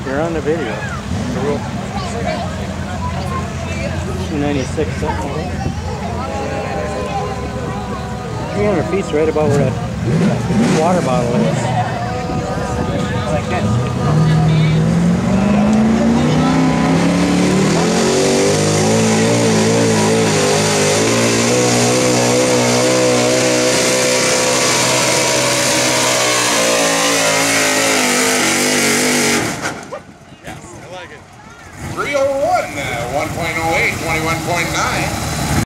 You're on the video. 296 something. 300 feet's right about where that water bottle is. Like this.